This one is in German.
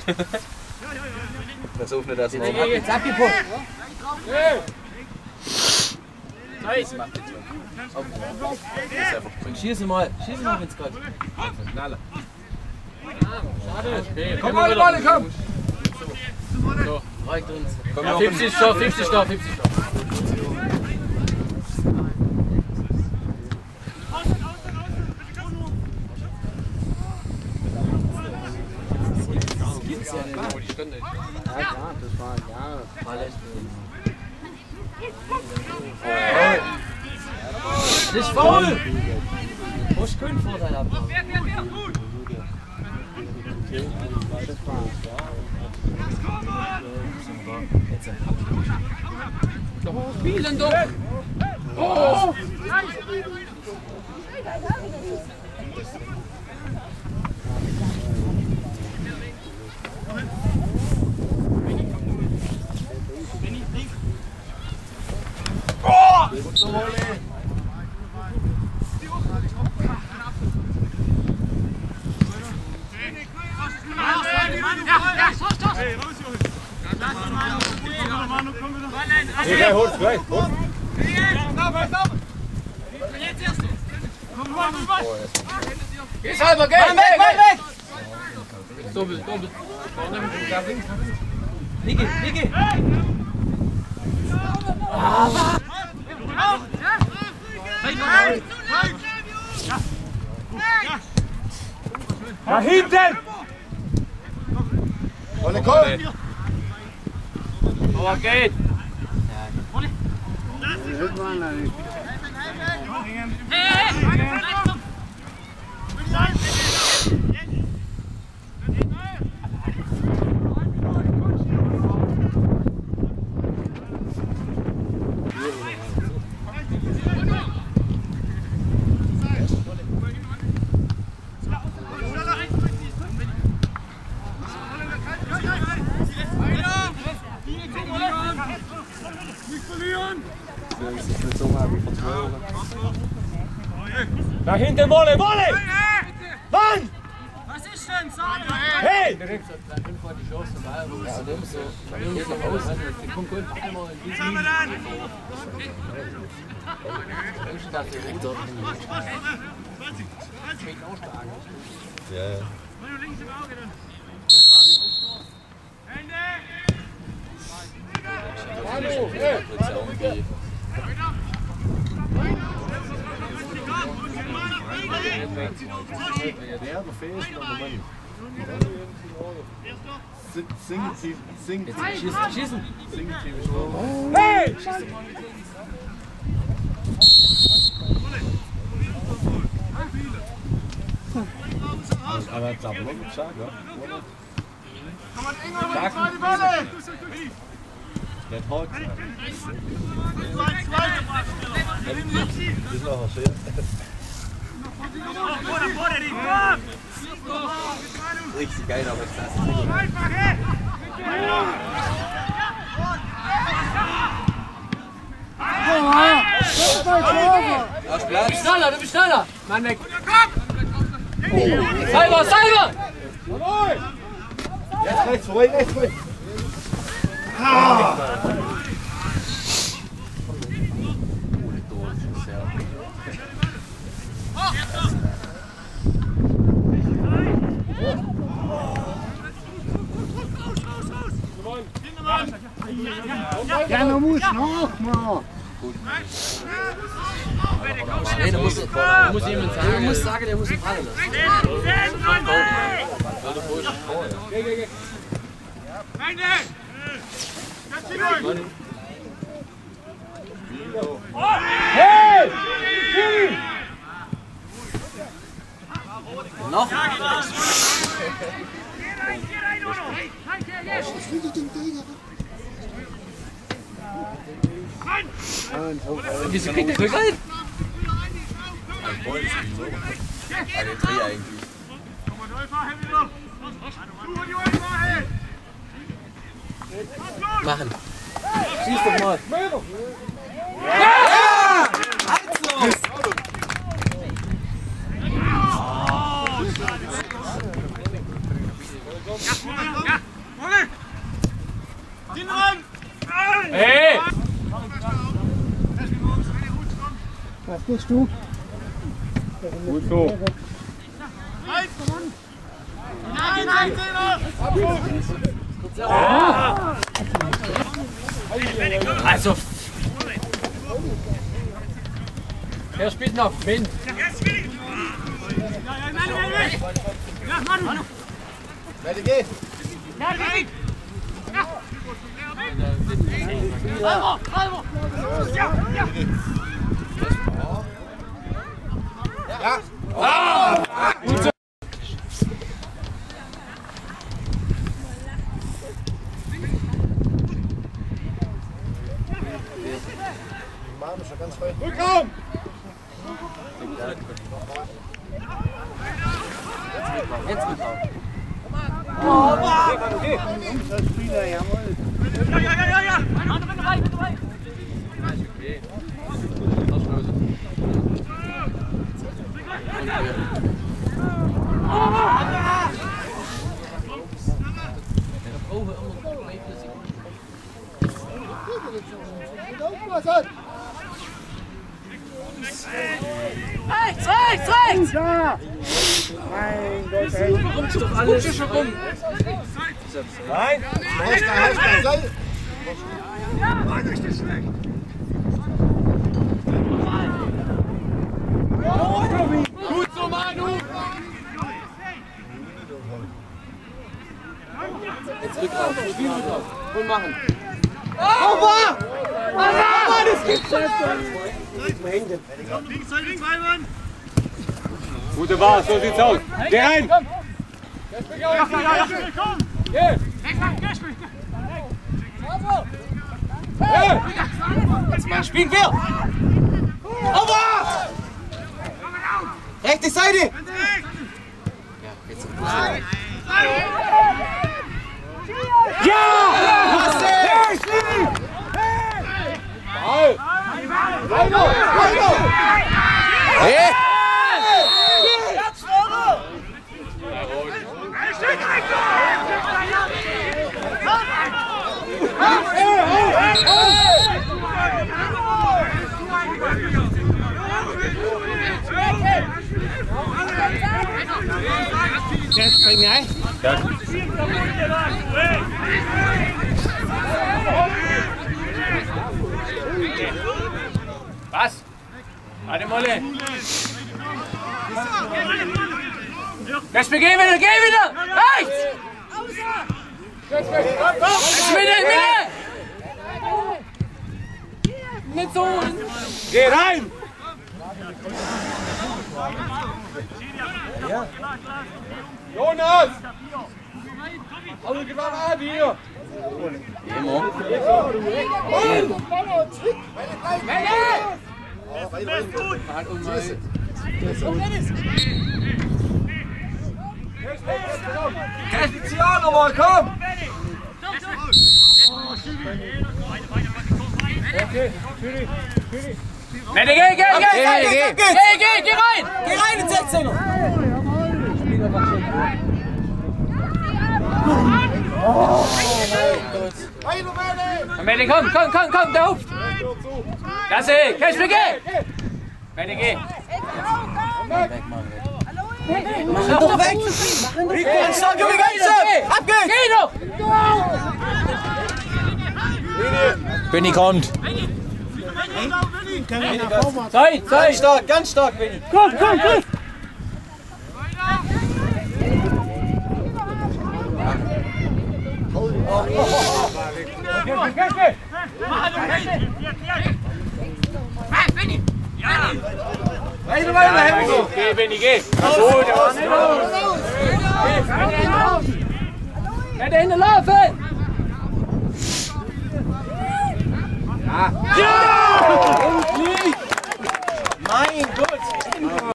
Versuch nicht, dass ich Jetzt abgepusht. Nice, mach jetzt Und schießen mal, wenn's geht. Schade. Komm mal, Mann, komm! So, Reicht uns. ja, 50 Stoff. Gibt's ja nicht. Oh, die Stunde. Ja, klar, das war ja. Alles nicht faul! Muss keinen Vorteil haben. Spielen doch! Oh! Ja, hol's gleich. Geh selber, geh! Weg! Doppelt. Niki! Da hinten! Wolle, komm! Aber geht! Da hinten, Wolle! Mann! Was ist denn? Sag Hey! Direkt so, dann fünf war die Chance dabei, wo es dem so, dann geht noch aus, die kommt gut einmal in diesen direkt dort hin. Ja. Der befehlt noch Mann. Single Team. Schießen! Single Team ist schon. Hey! Aber jetzt aber noch stark, ja? Der Talk. Das ist auch schön. Richtig geil, aber ich lasse Du bist schneller! Mann weg! Salver! Jetzt rechts ruhig. Ja, man muss noch mal. Nee, du musst jemand sagen. Du musst sagen, der muss ihn fallen lassen. Hey! Noch? Wieso kriegt der Glück ein? Alle drei eigentlich. Machen. Schieß doch mal. Ja! Hey! Was bist du? Gut so. Also. Wer spielt noch? Wind. Rückraum! Jetzt mit drauf. Spieler, jawohl. Okay. Auslösen. Rechts! Ja! Mein Gott, ey. Kommt doch alles schon rum. Nein! Gut so, Manu! Jetzt Glück drauf. Spiel mit drauf. Und machen. Gute Wahl, so sieht's aus. Geh rein! Jetzt mal spielen wir. Over! Rechte Seite! Ja, jetzt Was? Warte mal. Jetzt geh wieder! Rechts! Mitte! Nicht so! Geh rein! Jonas! Also genau Adi hier! Cristiano, mal komm! Okay, Schiri. Mette, geh rein! Geh rein in 16er! Mette, komm, der Hupft! Das ist, Cashby, geh! Mette, geh! Mach ihn doch weg! Abgehen! Geh doch! Benny kommt. Zeit! Ganz stark, Benni! Komm! Geh, Benni, geh! Mette, hinten laufen! Mein